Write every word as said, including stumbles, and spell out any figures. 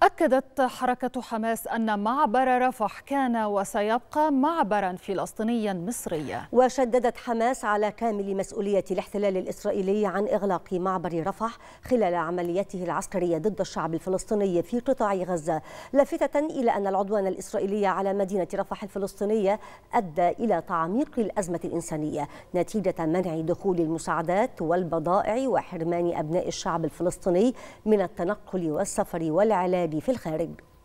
أكدت حركة حماس أن معبر رفح كان وسيبقى معبرا فلسطينيا مصريا. وشددت حماس على كامل مسؤولية الاحتلال الإسرائيلي عن إغلاق معبر رفح خلال عملياته العسكرية ضد الشعب الفلسطيني في قطاع غزة، لافتة إلى أن العدوان الإسرائيلي على مدينة رفح الفلسطينية أدى إلى تعميق الأزمة الإنسانية نتيجة منع دخول المساعدات والبضائع وحرمان أبناء الشعب الفلسطيني من التنقل والسفر والعلاج في الخارج.